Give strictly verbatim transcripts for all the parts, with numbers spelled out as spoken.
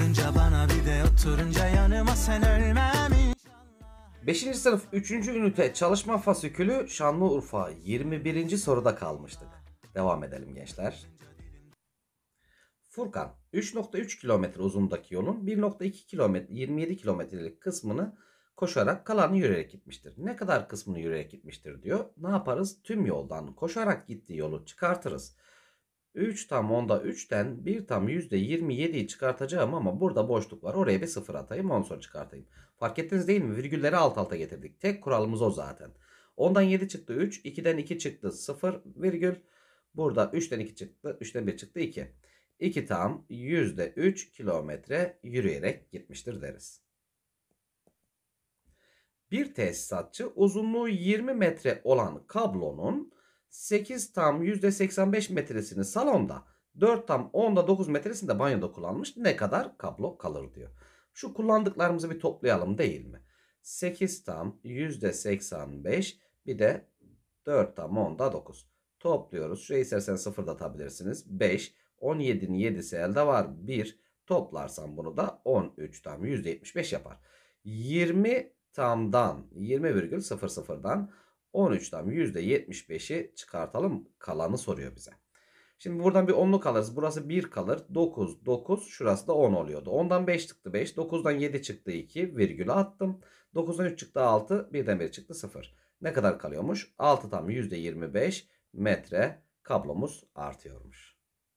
olunca bana bir de oturunca yanıma sen ölmem inşallah. beşinci sınıf üçüncü ünite çalışma fasikülü Şanlıurfa yirmi birinci soruda kalmıştık. Devam edelim gençler. Furkan üç nokta üç kilometre uzunluğundaki yolun bir nokta iki kilometre yirmi yedi kilometrelik kısmını koşarak kalanı yürüyerek gitmiştir. Ne kadar kısmını yürüyerek gitmiştir diyor. Ne yaparız? Tüm yoldan koşarak gittiği yolu çıkartırız. üç tam onda üçten bir tam yüzde yirmi yediyi çıkartacağım ama burada boşluk var. Oraya bir sıfır atayım, ondan sonra çıkartayım. Fark ettiniz değil mi? Virgülleri alt alta getirdik. Tek kuralımız o zaten. ondan yedi çıktı üç, ikiden iki çıktı sıfır virgül. Burada üçten iki çıktı, üçten bir çıktı iki. iki tam yüzde üç kilometre yürüyerek gitmiştir deriz. Bir tesisatçı uzunluğu yirmi metre olan kablonun sekiz tam yüzde seksen beş metresini salonda, dört tam onda dokuz metresini de banyoda kullanmış. Ne kadar kablo kalır diyor. Şu kullandıklarımızı bir toplayalım değil mi? sekiz tam yüzde seksen beş bir de dört tam onda dokuz. Topluyoruz. Şurayı isterseniz sıfır da atabilirsiniz. beş. on yedinin yedisi elde var. bir. Toplarsam bunu da on üç tam yüzde yetmiş beş yapar. yirmi tamdan yirmi virgül sıfır sıfırdan on üç tam yüzde yetmiş beşi çıkartalım. Kalanı soruyor bize. Şimdi buradan bir onluk alırız. Burası bir kalır. dokuz, dokuz. Şurası da on oluyordu. ondan beş çıktı beş. dokuzdan yedi çıktı iki. Virgülü attım. dokuzdan üç çıktı altı. birden bir çıktı sıfır. Ne kadar kalıyormuş? altı tam yüzde yirmi beş metre kablomuz artıyormuş.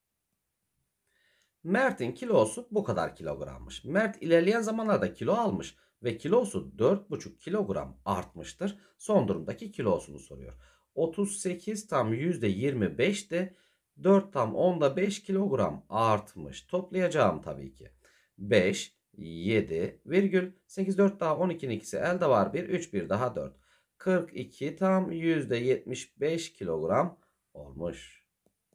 Mert'in kilosu bu kadar kilogrammış. Mert ilerleyen zamanlarda kilo almış ve kilosu dört buçuk kilogram artmıştır. Son durumdaki kilosunu soruyor. otuz sekiz tam yüzde yirmi beş de dört tam onda beş kilogram artmış. Toplayacağım tabii ki. beş, yedi virgül sekiz, dört daha on ikinin ikisi elde var bir, üç bir daha dört. kırk iki tam yüzde yetmiş beş kilogram olmuş.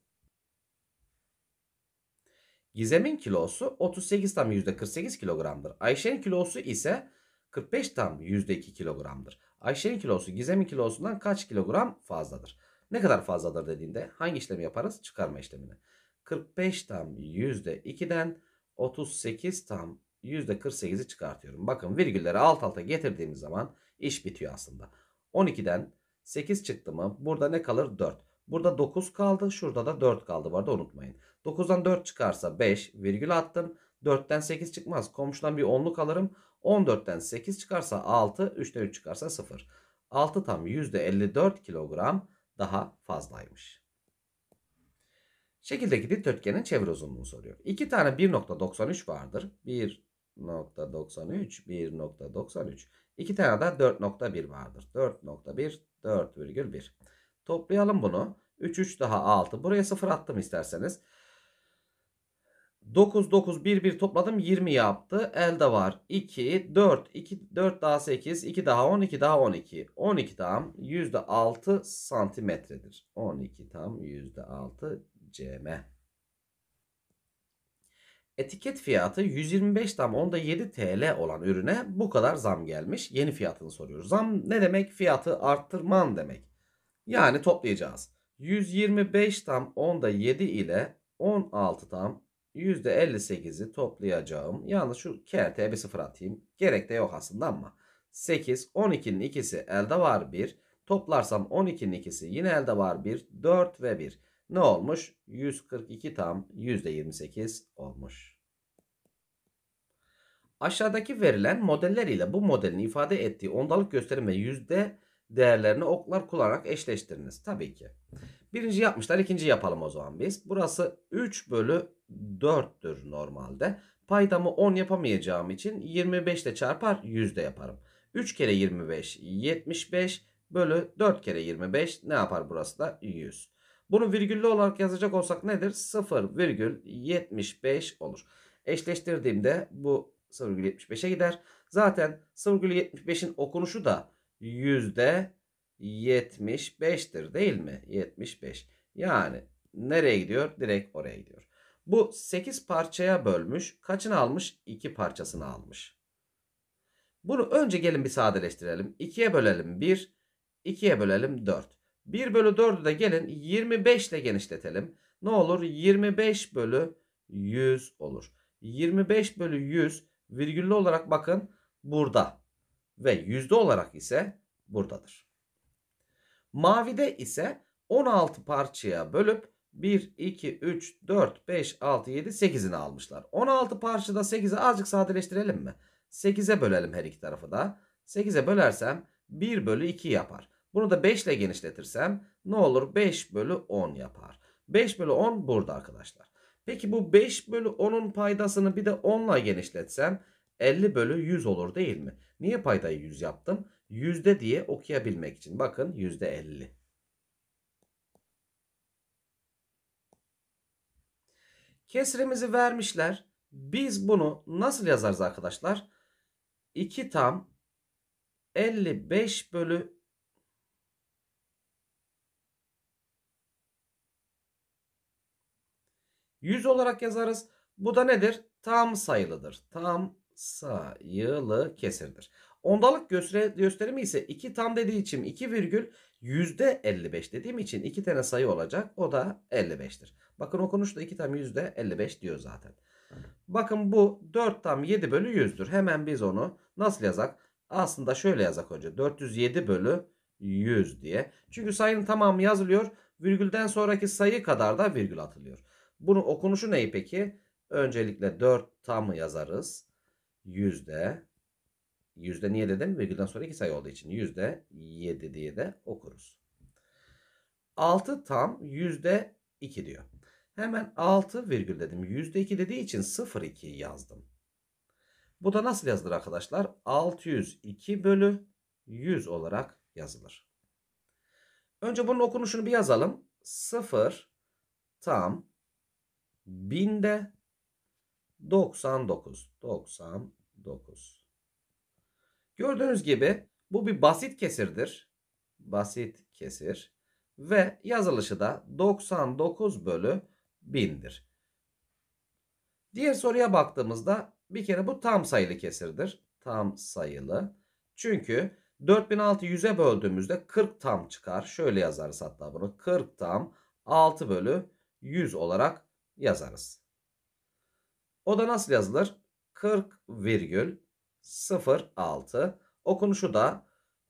Gizem'in kilosu otuz sekiz tam yüzde kırk sekiz kilogramdır. Ayşe'nin kilosu ise kırk beş tam yüzde iki kilogramdır. Ayşe'nin kilosu Gizem'in kilosundan kaç kilogram fazladır? Ne kadar fazladır dediğinde hangi işlemi yaparız? Çıkarma işlemini. kırk beş tam yüzde ikiden otuz sekiz tam yüzde kırk sekizi çıkartıyorum. Bakın virgülleri alt alta getirdiğimiz zaman iş bitiyor aslında. on ikiden sekiz çıktı mı? Burada ne kalır? dört. Burada dokuz kaldı. Şurada da dört kaldı. Bu arada unutmayın. dokuzdan dört çıkarsa beş virgül attım. dörtten sekiz çıkmaz. Komşudan bir onluk alırım. on dörtten sekiz çıkarsa altı. üçten üç çıkarsa sıfır. altı tam yüzde elli dört kilogram daha fazlaymış. Şekildeki dikdörtgenin çevre uzunluğunu soruyor. İki tane bir nokta doksan üç vardır. bir nokta doksan üç, bir nokta doksan üç. İki tane de dört nokta bir vardır. dört nokta bir, dört virgül bir. Toplayalım bunu. üç, üç daha altı. Buraya sıfır attım isterseniz. dokuz, dokuz, bir, bir topladım yirmi yaptı. Elde var iki, dört, iki, dört daha sekiz, iki daha on, iki daha on iki. on iki tam yüzde altı santimetredir. on iki tam yüzde altı cm. Etiket fiyatı yüz yirmi beş tam onda yedi TL olan ürüne bu kadar zam gelmiş. Yeni fiyatını soruyoruz. Zam ne demek? Fiyatı arttırman demek. Yani toplayacağız. yüz yirmi beş tam onda yedi ile on altı tam yüzde elli sekizi toplayacağım. Yalnız şu kerteye bir sıfır atayım. Gerek de yok aslında ama. sekiz, on ikinin ikisi elde var bir. Toplarsam on ikinin ikisi yine elde var bir. dört ve bir. Ne olmuş? yüz kırk iki tam yüzde yirmi sekiz olmuş. Aşağıdaki verilen modeller ile bu modelin ifade ettiği ondalık gösterim ve yüzde değerlerini oklar kullanarak eşleştiriniz. Tabii ki. Birinci yapmışlar, ikinci yapalım o zaman biz. Burası üç bölü dörttür normalde. Paydamı on yapamayacağım için yirmi beş ile çarpar yüzde yaparım. üç kere yirmi beş yetmiş beş bölü dört kere yirmi beş ne yapar burası da yüz. Bunu virgüllü olarak yazacak olsak nedir? sıfır virgül yetmiş beş olur. Eşleştirdiğimde bu sıfır virgül yetmiş beşe gider. Zaten sıfır virgül yetmiş beşin okunuşu da yüzde yetmiş beştir değil mi? yetmiş beş. Yani nereye gidiyor? Direkt oraya gidiyor. Bu sekiz parçaya bölmüş. Kaçını almış? iki parçasını almış. Bunu önce gelin bir sadeleştirelim. ikiye bölelim bir. ikiye bölelim dört. bir bölü dördü de gelin yirmi beş ile genişletelim. Ne olur? yirmi beş bölü yüz olur. yirmi beş bölü yüz virgüllü olarak bakın burada. Ve yüzde olarak ise buradadır. Mavide ise on altı parçaya bölüp bir, iki, üç, dört, beş, altı, yedi, sekizini almışlar. on altı parçada sekizi azıcık sadeleştirelim mi? sekize bölelim her iki tarafı da. sekize bölersem bir bölü iki yapar. Bunu da beş ile genişletirsem ne olur? beş bölü on yapar. beş bölü on burada arkadaşlar. Peki bu beş bölü onun paydasını bir de on ile genişletsem elli bölü yüz olur değil mi? Niye paydayı yüz yaptım? Yüzde diye okuyabilmek için. Bakın yüzde elli. Kesrimizi vermişler. Biz bunu nasıl yazarız arkadaşlar? iki tam elli beş bölü yüz olarak yazarız. Bu da nedir? Tam sayılıdır. Tam sayılı kesirdir. Ondalık gösterimi ise iki tam dediği için iki virgül yüzde elli beş dediğim için iki tane sayı olacak. O da elli beştir. Bakın okunuşta iki tam yüzde elli beş diyor zaten. Bakın bu dört tam yedi bölü yüzdür. Hemen biz onu nasıl yazak? Aslında şöyle yazak hoca. dört yüz yedi bölü yüz diye. Çünkü sayının tamamı yazılıyor. Virgülden sonraki sayı kadar da virgül atılıyor. Bunun okunuşu ne peki? Öncelikle dört tam yazarız. Yüzde. Yüzde niye dedim? Virgülden sonra iki sayı olduğu için. Yüzde yedi diye de okuruz. altı tam yüzde iki diyor. Hemen altı virgül dedim. yüzde iki dediği için sıfır virgül iki yazdım. Bu da nasıl yazılır arkadaşlar? altı yüz iki bölü yüz olarak yazılır. Önce bunun okunuşunu bir yazalım. sıfır tam binde doksan dokuz. doksan dokuz. Gördüğünüz gibi bu bir basit kesirdir. Basit kesir. Ve yazılışı da doksan dokuz bölü bindir. Diğer soruya baktığımızda bir kere bu tam sayılı kesirdir. Tam sayılı. Çünkü dört bin altıyı yüze böldüğümüzde kırk tam çıkar. Şöyle yazarız hatta bunu. kırk tam altı bölü yüz olarak yazarız. O da nasıl yazılır? kırk virgül sıfır altı. Okunuşu da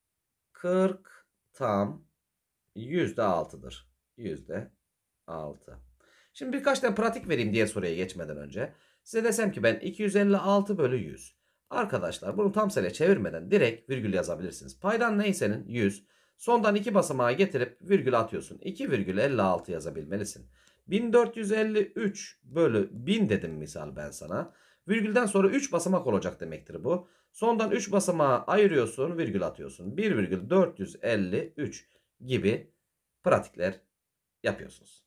kırk tam yüzde altıdır. yüzde altı. Şimdi birkaç tane pratik vereyim diğer soruya geçmeden önce. Size desem ki ben iki yüz elli altı bölü yüz. Arkadaşlar bunu tam sayıya çevirmeden direkt virgül yazabilirsiniz. Paydan neysenin yüz. Sondan iki basamağı getirip virgül atıyorsun. iki virgül elli altı yazabilmelisin. bin dört yüz elli üç bölü bin dedim misal ben sana. Virgülden sonra üç basamak olacak demektir bu. Sondan üç basamağı ayırıyorsun, virgül atıyorsun. bir virgül dört yüz elli üç gibi pratikler yapıyorsunuz.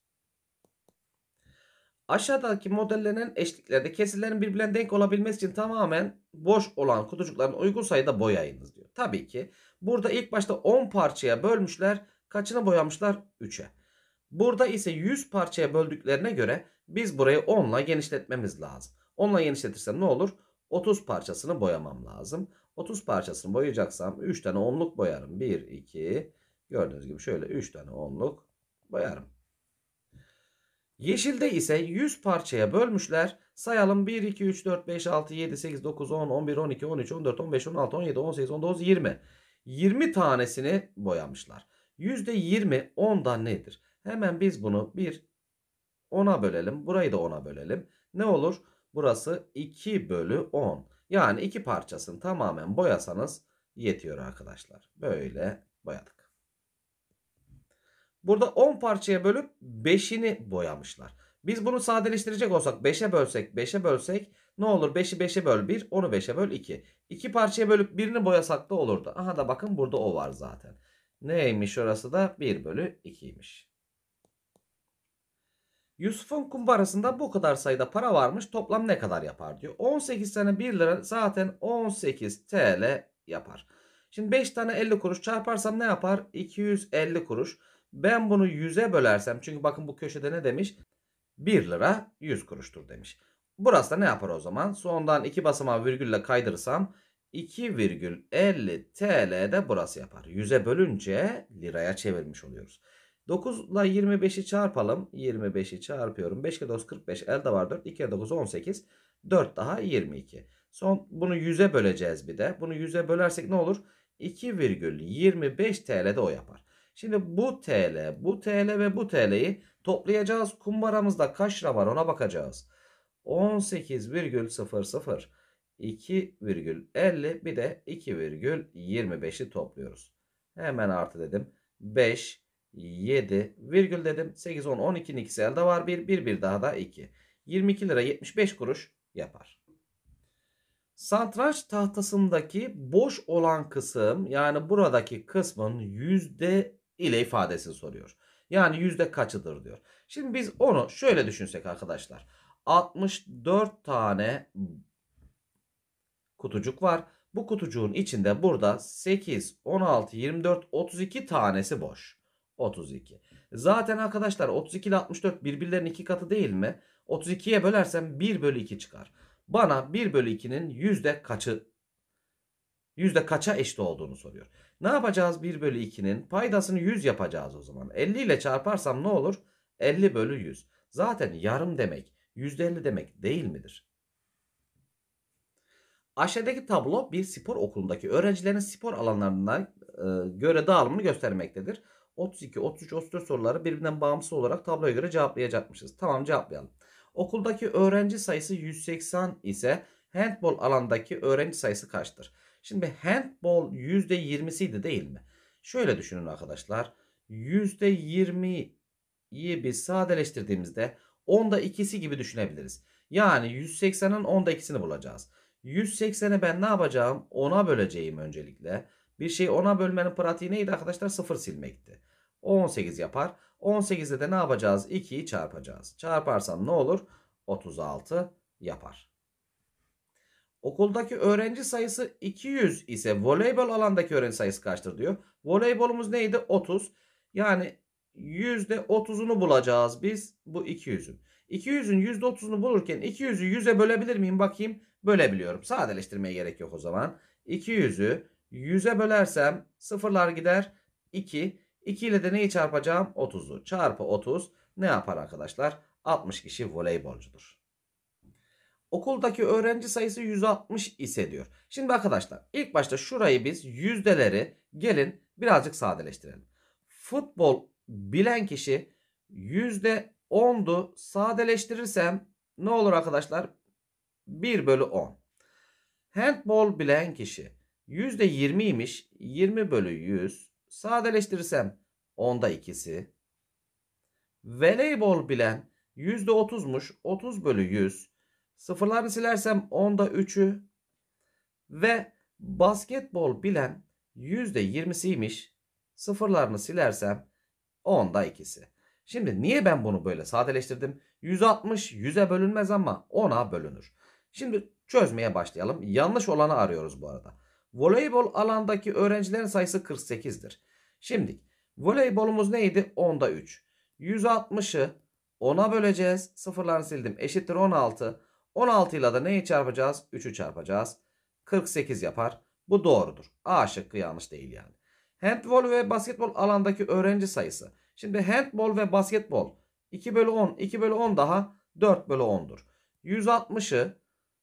Aşağıdaki modellenen eşliklerde kesirlerin birbirine denk olabilmesi için tamamen boş olan kutucukların uygun sayıda boyayınız diyor. Tabii ki burada ilk başta on parçaya bölmüşler. Kaçını boyamışlar? üçe. Burada ise yüz parçaya böldüklerine göre biz burayı on ile genişletmemiz lazım. on ile genişletirsem ne olur? otuz parçasını boyamam lazım. otuz parçasını boyayacaksam üç tane onluk boyarım. bir, iki, gördüğünüz gibi şöyle üç tane onluk boyarım. Yeşilde ise yüz parçaya bölmüşler. Sayalım bir, iki, üç, dört, beş, altı, yedi, sekiz, dokuz, on, on bir, on iki, on üç, on dört, on beş, on altı, on yedi, on sekiz, on dokuz, yirmi. yirmi tanesini boyamışlar. yüzde yirmi ondan nedir? Hemen biz bunu bir ona bölelim. Burayı da ona bölelim. Ne olur? Burası iki bölü on. Yani iki parçasını tamamen boyasanız yetiyor arkadaşlar. Böyle boyadık. Burada on parçaya bölüp beşini boyamışlar. Biz bunu sadeleştirecek olsak beşe bölsek beşe bölsek ne olur? beşi beşe böl bir, onu beşe böl iki. iki parçaya bölüp birini boyasak da olurdu. Aha da bakın burada o var zaten. Neymiş orası da? bir bölü ikiymiş. Yusuf'un kumbarasında bu kadar sayıda para varmış. Toplam ne kadar yapar diyor. on sekiz tane bir lira zaten on sekiz T L yapar. Şimdi beş tane elli kuruş çarparsam ne yapar? iki yüz elli kuruş. Ben bunu yüze bölersem, çünkü bakın bu köşede ne demiş? bir lira yüz kuruştur demiş. Burası da ne yapar o zaman? Sondan iki basamağı virgülle kaydırırsam iki virgül elli T L de burası yapar. yüze bölünce liraya çevirmiş oluyoruz. dokuz ile yirmi beşi çarpalım. yirmi beşi çarpıyorum. beş kere dokuz kırk beş. Elde var dört. iki kere dokuz on sekiz. dört daha yirmi iki. Son bunu yüze böleceğiz bir de. Bunu yüze bölersek ne olur? iki virgül yirmi beş T L'de o yapar. Şimdi bu T L, bu T L ve bu T L'yi toplayacağız. Kumbaramızda kaç lira var ona bakacağız. on sekiz virgül sıfır sıfır, iki virgül elli bir de iki virgül yirmi beşi topluyoruz. Hemen artı dedim. beş, yedi, virgül dedim. sekiz, on, on ikinin ikisi elde var. bir, bir, bir daha da iki. yirmi iki lira yetmiş beş kuruş yapar. Satranç tahtasındaki boş olan kısım, yani buradaki kısmın yüzde ile ifadesini soruyor. Yani yüzde kaçıdır diyor. Şimdi biz onu şöyle düşünsek arkadaşlar. altmış dört tane kutucuk var. Bu kutucuğun içinde burada sekiz, on altı, yirmi dört, otuz iki tanesi boş. otuz iki. Zaten arkadaşlar otuz iki ile altmış dört birbirlerinin iki katı değil mi? otuz ikiye bölersem bir bölü iki çıkar. Bana bir bölü ikinin yüzde kaçı yüzde kaça eşit olduğunu soruyor. Ne yapacağız? bir bölü ikinin paydasını yüz yapacağız o zaman. elli ile çarparsam ne olur? elli bölü yüz. Zaten yarım demek yüzde elli demek değil midir? Aşağıdaki tablo bir spor okulundaki öğrencilerin spor alanlarına e, göre dağılımını göstermektedir. otuz iki, otuz üç, otuz dört soruları birbirinden bağımsız olarak tabloya göre cevaplayacakmışız. Tamam, cevaplayalım. Okuldaki öğrenci sayısı yüz seksen ise handbol alandaki öğrenci sayısı kaçtır? Şimdi handbol yüzde yirmisiydi değil mi? Şöyle düşünün arkadaşlar. yüzde yirmiyi biz sadeleştirdiğimizde onda ikisi gibi düşünebiliriz. Yani yüz seksenin onda ikisini bulacağız. yüz sekseni ben ne yapacağım? ona böleceğim öncelikle. Bir şeyi ona bölmenin pratiği neydi arkadaşlar? sıfır silmekti. on sekiz yapar. on sekizde de ne yapacağız? ikiyi çarpacağız. Çarparsam ne olur? otuz altı yapar. Okuldaki öğrenci sayısı iki yüz ise voleybol alandaki öğrenci sayısı kaçtır diyor. Voleybolumuz neydi? otuz. Yani yüzde otuzunu bulacağız biz bu iki yüzün. iki yüzün yüzde otuzunu bulurken iki yüzü yüze bölebilir miyim? Bakayım. Bölebiliyorum. Sadeleştirmeye gerek yok o zaman. iki yüzü yüze bölersem sıfırlar gider. iki. iki ile de neyi çarpacağım? otuzu. Çarpı otuz ne yapar arkadaşlar? altmış kişi voleybolcudur. Okuldaki öğrenci sayısı yüz altmış ise diyor. Şimdi arkadaşlar ilk başta şurayı biz yüzdeleri gelin birazcık sadeleştirelim. Futbol bilen kişi yüzde ondu, sadeleştirirsem ne olur arkadaşlar? bir bölü on. Handbol bilen kişi yüzde yirmiymiş. yirmi bölü yüz. Sadeleştirirsem onda ikisi. Voleybol bilen yüzde otuzmuş. otuz bölü yüz. Sıfırlarını silersem onda üçü. Ve basketbol bilen yüzde yirmisiymiş. Sıfırlarını silersem onda ikisi. Şimdi niye ben bunu böyle sadeleştirdim? yüz altmış yüze bölünmez ama ona bölünür. Şimdi çözmeye başlayalım. Yanlış olanı arıyoruz bu arada. Voleybol alandaki öğrencilerin sayısı kırk sekizdir. Şimdi voleybolumuz neydi? onda üç. yüz altmışı ona böleceğiz. Sıfırlarını sildim. Eşittir on altı. on altı ile de neyi çarpacağız? üçü çarpacağız. kırk sekiz yapar. Bu doğrudur. A şıkkı yanlış değil yani. Handbol ve basketbol alandaki öğrenci sayısı. Şimdi handbol ve basketbol iki bölü on. iki bölü on daha dört bölü on'dur. yüz altmışı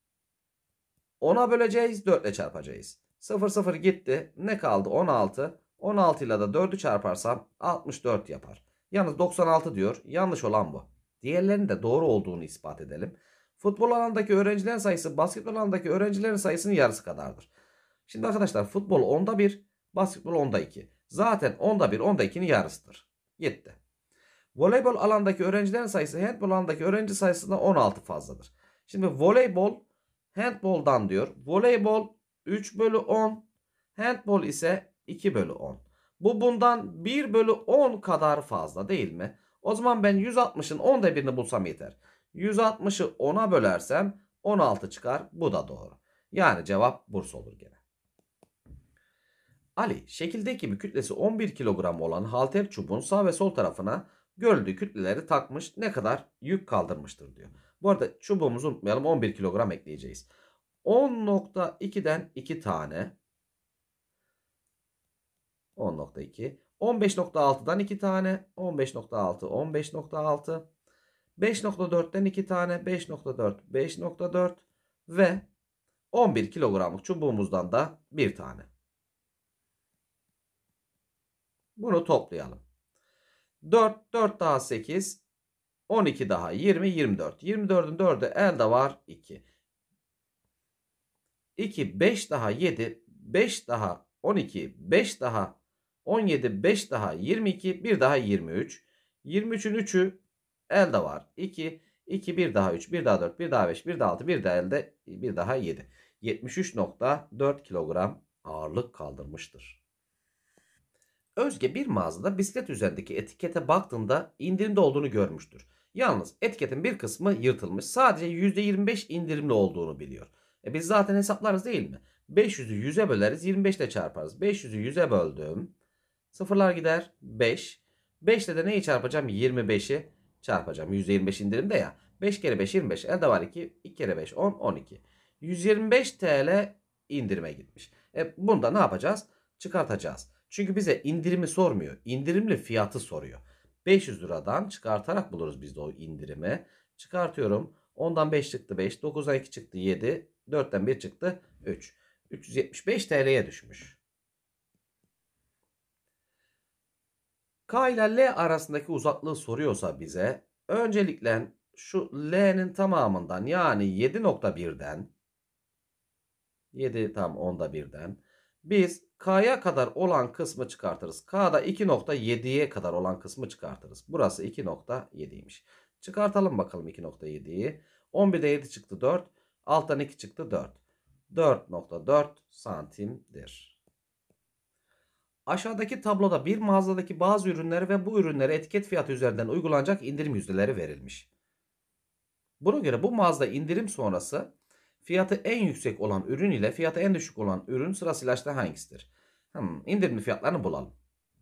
ona böleceğiz. dört ile çarpacağız. sıfır sıfır gitti. Ne kaldı? on altı. on altı ile de dördü çarparsam altmış dört yapar. Yalnız doksan altı diyor. Yanlış olan bu. Diğerlerinin de doğru olduğunu ispat edelim. Futbol alandaki öğrencilerin sayısı basketbol alandaki öğrencilerin sayısının yarısı kadardır. Şimdi arkadaşlar futbol onda bir, basketbol onda iki. Zaten onda bir, onda ikinin yarısıdır. Gitti. Voleybol alandaki öğrencilerin sayısı handbol alandaki öğrenci sayısından on altı fazladır. Şimdi voleybol handboldan diyor. Voleybol üç bölü on. Handbol ise iki bölü on. Bu bundan bir bölü on kadar fazla değil mi? O zaman ben yüz altmışın onda birini bulsam yeter. yüz altmışı ona bölersem on altı çıkar. Bu da doğru. Yani cevap Bursa olur gene. Ali şekildeki bir kütlesi on bir kilogram olan halter çubuğun sağ ve sol tarafına görüldüğü kütleleri takmış, ne kadar yük kaldırmıştır diyor. Bu arada çubuğumuzu unutmayalım, on bir kilogram ekleyeceğiz. on nokta iki'den iki tane. on nokta iki. on beş nokta altı'dan iki tane. on beş nokta altı, on beş nokta altı. beş nokta dört'ten iki tane. beş nokta dört, beş nokta dört. Ve on bir kilogramlık çubuğumuzdan da bir tane. Bunu toplayalım. dört, dört daha sekiz, on iki daha yirmi, yirmi dört. yirmi dördün dördü elde var iki. iki, beş daha yedi, beş daha on iki, beş daha on yedi, beş daha yirmi iki, bir daha yirmi üç. yirmi üçün üçü elde var iki, iki, bir daha üç, bir daha dört, bir daha beş, bir daha altı, bir daha elde, bir daha yedi. yetmiş üç nokta dört kilogram ağırlık kaldırmıştır. Özge bir mağazada bisiklet üzerindeki etikete baktığında indirimde olduğunu görmüştür. Yalnız etiketin bir kısmı yırtılmış. Sadece yüzde yirmi beş indirimli olduğunu biliyor. E biz zaten hesaplarız değil mi? beş yüzü yüze böleriz, yirmi beş ile çarparız. beş yüzü yüze böldüm. Sıfırlar gider, beş. beş ile de neyi çarpacağım? yirmi beşi çarpacağım. yüzde yirmi beş indirimde ya. beş kere beş yirmi beş. Elde var iki. iki kere beş on, on iki. yüz yirmi beş T L indirime gitmiş. E bunda ne yapacağız? Çıkartacağız. Çünkü bize indirimi sormuyor. İndirimli fiyatı soruyor. beş yüz liradan çıkartarak buluruz biz de o indirimi. Çıkartıyorum. ondan beş çıktı beş. dokuzdan iki çıktı yedi. dörtten bir çıktı üç. üç yüz yetmiş beş T L'ye düşmüş. K ile L arasındaki uzaklığı soruyorsa bize öncelikle şu L'nin tamamından yani yedi nokta birden yedi tam onda birden biz K'ya kadar olan kısmı çıkartırız. K'da iki nokta yediye kadar olan kısmı çıkartırız. Burası iki nokta yediymiş. Çıkartalım bakalım iki nokta yediyi. on birde yedi çıktı dört. Alttan iki çıktı dört. dört nokta dört santimdir. Aşağıdaki tabloda bir mağazadaki bazı ürünleri ve bu ürünlere etiket fiyatı üzerinden uygulanacak indirim yüzdeleri verilmiş. Buna göre bu mağazada indirim sonrası fiyatı en yüksek olan ürün ile fiyatı en düşük olan ürün sırasıyla işte hangisidir? Hmm, indirimli fiyatlarını bulalım.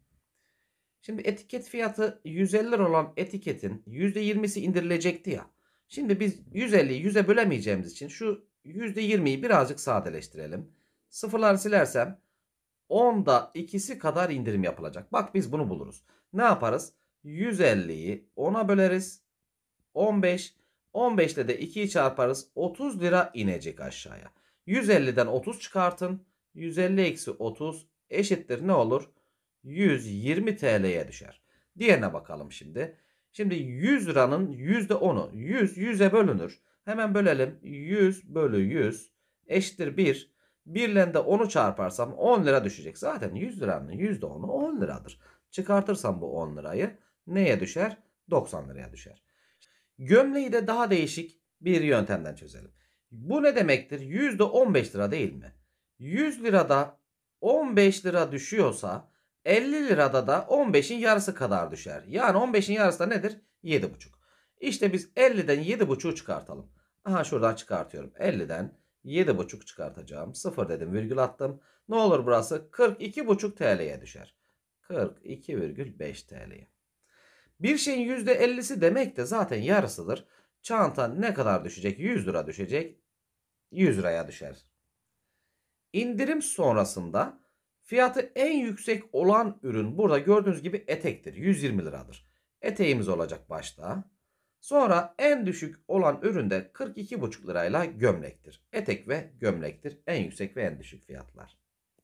Şimdi etiket fiyatı yüz elli lira olan etiketin yüzde yirmisi indirilecekti ya. Şimdi biz yüz elliyi yüze bölemeyeceğimiz için şu yüzde yirmiyi birazcık sadeleştirelim. Sıfırları silersem onda ikisi kadar indirim yapılacak. Bak biz bunu buluruz. Ne yaparız? yüz elliyi ona böleriz. on beş. on beş ile de ikiyi çarparız. otuz lira inecek aşağıya. yüz elliden otuz çıkartın. yüz elli eksi otuz eşittir ne olur? yüz yirmi T L'ye düşer. Diğerine bakalım şimdi. Şimdi yüz liranın yüzde onu. yüz yüze bölünür. Hemen bölelim. yüz bölü yüz eşittir bir. bir ile de onu çarparsam on lira düşecek. Zaten yüz liranın yüzde onu on liradır. Çıkartırsam bu on lirayı neye düşer? doksan liraya düşer. Gömleği de daha değişik bir yöntemden çözelim. Bu ne demektir? yüzde on beş lira değil mi? yüz lirada on beş lira düşüyorsa elli lirada da on beşin yarısı kadar düşer. Yani on beşin yarısı da nedir? yedi buçuk. İşte biz elliden yedi buçuğu çıkartalım. Aha şuradan çıkartıyorum. elliden yedi buçuk çıkartacağım. sıfır dedim, virgül attım. Ne olur burası? kırk iki buçuk T L'ye düşer. kırk iki virgül beş T L'ye. Bir şeyin yüzde ellisi demek de zaten yarısıdır. Çanta ne kadar düşecek? yüz lira düşecek. yüz liraya düşer. İndirim sonrasında fiyatı en yüksek olan ürün burada gördüğünüz gibi etektir. yüz yirmi liradır. Eteğimiz olacak başta. Sonra en düşük olan ürün de kırk iki buçuk lirayla gömlektir. Etek ve gömlektir en yüksek ve en düşük fiyatlar.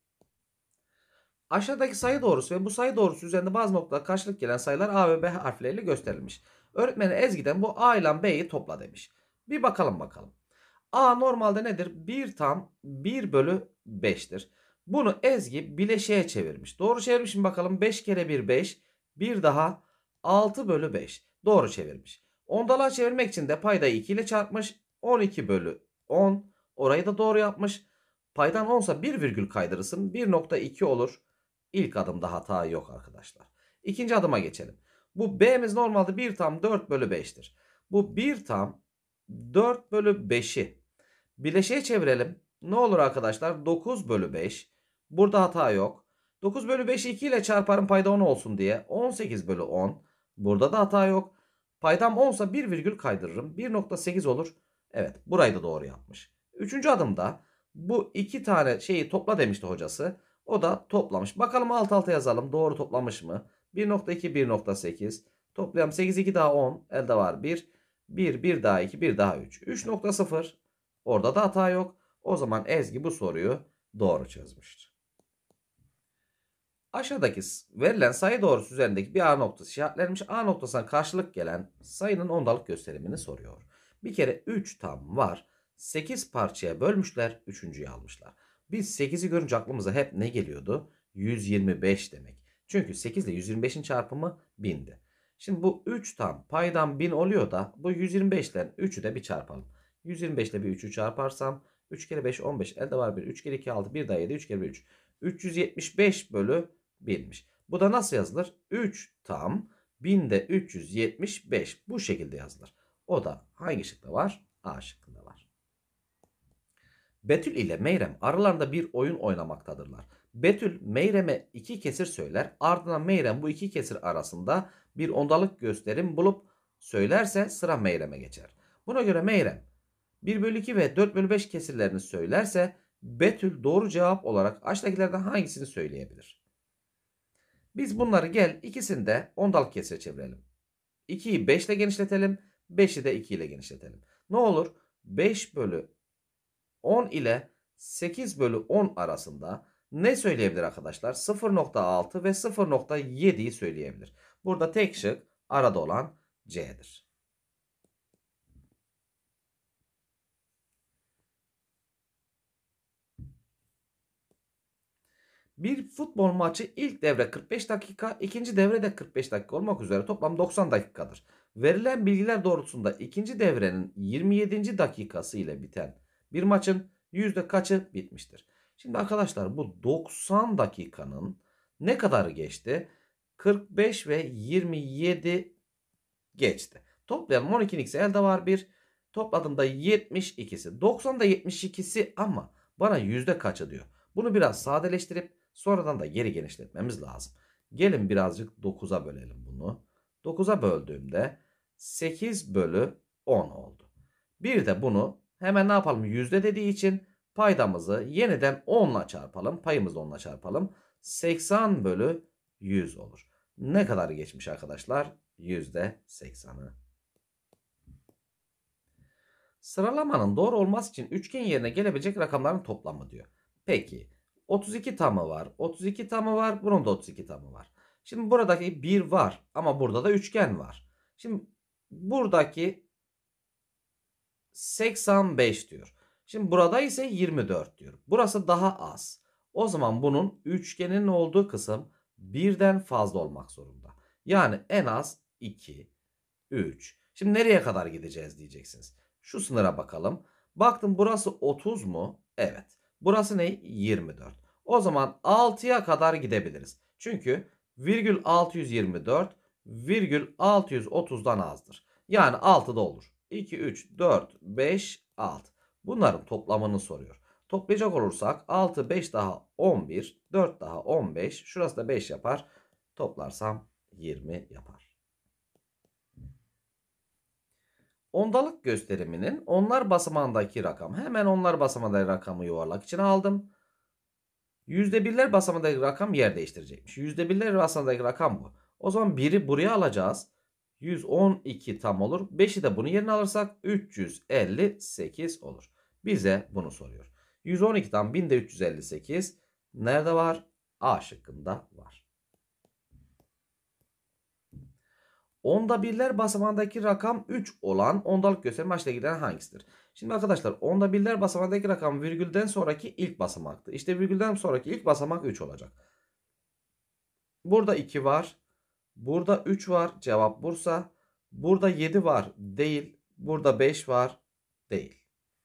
Aşağıdaki sayı doğrusu ve bu sayı doğrusu üzerinde bazı noktalar karşılık gelen sayılar A ve B harfleriyle gösterilmiş. Öğretmeni Ezgi'den bu A ile B'yi topla demiş. Bir bakalım bakalım. A normalde nedir? bir tam bir bölü beş'tir. Bunu Ezgi bileşeğe çevirmiş. Doğru çevirmiş mi bakalım? beş kere bir beş. Bir daha altı bölü beş. Doğru çevirmiş. Ondalığa çevirmek için de paydayı iki ile çarpmış. on iki bölü on. Orayı da doğru yapmış. Paydan on ise bir virgül kaydırırsın. bir nokta iki olur. İlk adımda hata yok arkadaşlar. İkinci adıma geçelim. Bu B'miz normalde bir tam dört bölü beş'tir. Bu bir tam dört bölü beş'i bileşeğe çevirelim. Ne olur arkadaşlar? dokuz bölü beş. Burada hata yok. dokuz bölü beş'i iki ile çarparım payda on olsun diye. on sekiz bölü on. Burada da hata yok. Paydam on ise bir virgül kaydırırım. bir nokta sekiz olur. Evet, burayı da doğru yapmış. Üçüncü adımda bu iki tane şeyi topla demişti hocası. O da toplamış. Bakalım alt alta yazalım. Doğru toplamış mı? bir nokta iki, bir nokta sekiz. Toplayalım. sekiz, iki daha on. Elde var bir. bir, bir daha iki, bir daha üç. üç nokta sıfır. Orada da hata yok. O zaman Ezgi bu soruyu doğru çözmüştür. Aşağıdaki verilen sayı doğrusu üzerindeki bir A noktası işaretlenmiş. A noktasına karşılık gelen sayının ondalık gösterimini soruyor. Bir kere üç tam var. sekiz parçaya bölmüşler. üçüncüyü almışlar. Biz sekizi görünce aklımıza hep ne geliyordu? yüz yirmi beş demek. Çünkü sekiz ile yüz yirmi beşin çarpımı bindi. Şimdi bu üç tam paydan bin oluyor da bu yüz yirmi beş ile üçü de bir çarpalım. yüz yirmi beş ile bir üçü çarparsam üç kere beş on beş, elde var bir, üç kere iki altı, bir daha yedi, üç kere bir üç. üç yüz yetmiş beş bölü binmiş. Bu da nasıl yazılır? üç tam binde üç yüz yetmiş beş bu şekilde yazılır. O da hangi şıkta var? A şıkkında var. Betül ile Meyrem aralarında bir oyun oynamaktadırlar. Betül Meyrem'e iki kesir söyler. Ardından Meyrem bu iki kesir arasında bir ondalık gösterim bulup söylerse sıra Meyrem'e geçer. Buna göre Meyrem bir bölü iki ve dört bölü beş kesirlerini söylerse Betül doğru cevap olarak aşağıdakilerden hangisini söyleyebilir? Biz bunları gel ikisini de ondalık kesire çevirelim. ikiyi beş ile genişletelim. beşi de iki ile genişletelim. Ne olur? beş bölü on ile sekiz bölü on arasında ne söyleyebilir arkadaşlar? sıfır nokta altı ve sıfır nokta yediyi söyleyebilir. Burada tek şık arada olan C'dir. Bir futbol maçı ilk devre kırk beş dakika, ikinci devre de kırk beş dakika olmak üzere toplam doksan dakikadır. Verilen bilgiler doğrultusunda ikinci devrenin yirmi yedinci dakikası ile biten bir maçın yüzde kaçı bitmiştir? Şimdi arkadaşlar bu doksan dakikanın ne kadarı geçti? kırk beş ve yirmi yedi geçti. Toplayalım, on ikinin ikisi elde var bir. Topladığımda yetmiş ikisi. doksanda yetmiş ikisi ama bana yüzde kaçı diyor. Bunu biraz sadeleştirip sonradan da geri genişletmemiz lazım. Gelin birazcık dokuza bölelim bunu. dokuza böldüğümde sekiz bölü on oldu. Bir de bunu hemen ne yapalım? Yüzde dediği için paydamızı yeniden on ile çarpalım. Payımızı on ile çarpalım. seksen bölü yüz olur. Ne kadar geçmiş arkadaşlar? yüzde seksanı. Sıralamanın doğru olması için üçgen yerine gelebilecek rakamların toplamı diyor. Peki otuz iki tamı var. otuz iki tamı var. Bunun da otuz iki tamı var. Şimdi buradaki bir var ama burada da üçgen var. Şimdi buradaki seksen beş diyor. Şimdi burada ise yirmi dört diyor. Burası daha az. O zaman bunun üçgenin olduğu kısım birden fazla olmak zorunda. Yani en az iki, üç. Şimdi nereye kadar gideceğiz diyeceksiniz. Şu sınıra bakalım. Baktım burası otuz mu? Evet. Burası ne? yirmi dört. O zaman altıya kadar gidebiliriz. Çünkü virgül altı yüz yirmi dört virgül altı yüz otuzdan azdır. Yani altıda olur. iki, üç, dört, beş, altı. Bunların toplamını soruyor. Toplayacak olursak altı, beş daha on bir, dört daha on beş. Şurası da beş yapar. Toplarsam yirmi yapar. Ondalık gösteriminin onlar basamağındaki rakam. Hemen onlar basamağındaki rakamı yuvarlak içine aldım. Yüzde birler basamağındaki rakam yer değiştirecekmiş. Yüzde birler basamağındaki rakam bu. O zaman biri buraya alacağız. yüz on iki tam olur. beşi de bunun yerine alırsak üç yüz elli sekiz olur. Bize bunu soruyor. yüz on iki'den binde üç yüz elli sekiz nerede var? A şıkkında var. Onda birler basamağındaki rakam üç olan ondalık gösterim aşağıdaki giden hangisidir? Şimdi arkadaşlar onda birler basamağındaki rakam virgülden sonraki ilk basamaktı. İşte virgülden sonraki ilk basamak üç olacak. Burada iki var. Burada üç var. Cevap Bursa. Burada yedi var. Değil. Burada beş var. Değil.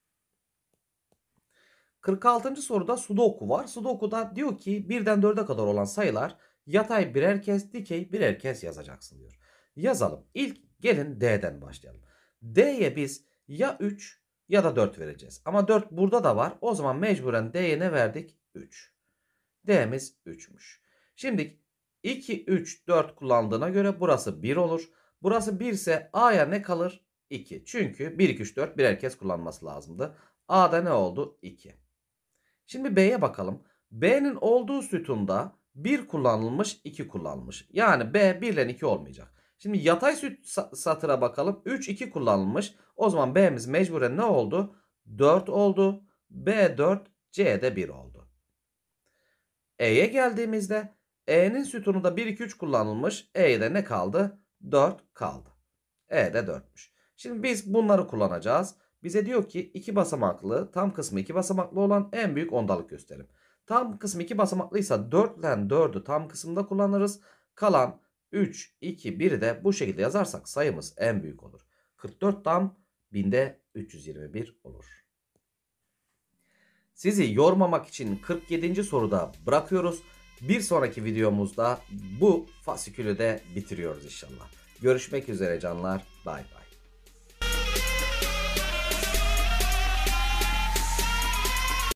kırk altıncı soruda Sudoku var. Sudoku'da diyor ki birden dörde kadar olan sayılar yatay birer kez, dikey birer kez yazacaksın diyor. Yazalım. İlk gelin D'den başlayalım. D'ye biz ya üç ya da dört vereceğiz. Ama dört burada da var. O zaman mecburen D'ye ne verdik? üç. D'miz üç'müş. Şimdi iki, üç, dört kullandığına göre burası bir olur. Burası bir ise A'ya ne kalır? iki. Çünkü bir, iki, üç, dört birer kez kullanması lazımdı. A'da ne oldu? iki. Şimdi B'ye bakalım. B'nin olduğu sütunda bir kullanılmış, iki kullanılmış. Yani B bir ile iki olmayacak. Şimdi yatay süt satıra bakalım. üç, iki kullanılmış. O zaman B'miz mecburen ne oldu? dört oldu. B dört, C de bir oldu. E'ye geldiğimizde E'nin sütunu da bir, iki, üç kullanılmış. E'de ne kaldı? dört kaldı. E de dörtmüş. Şimdi biz bunları kullanacağız. Bize diyor ki iki basamaklı, tam kısmı iki basamaklı olan en büyük ondalık gösterim. Tam kısmı iki basamaklıysa dört ile dördü tam kısımda kullanırız. Kalan üç, iki, biri de bu şekilde yazarsak sayımız en büyük olur. kırk dört tam binde üç yüz yirmi bir olur. Sizi yormamak için kırk yedinci soruda bırakıyoruz. Bir sonraki videomuzda bu fasikülü de bitiriyoruz inşallah. Görüşmek üzere canlar. Bay bay.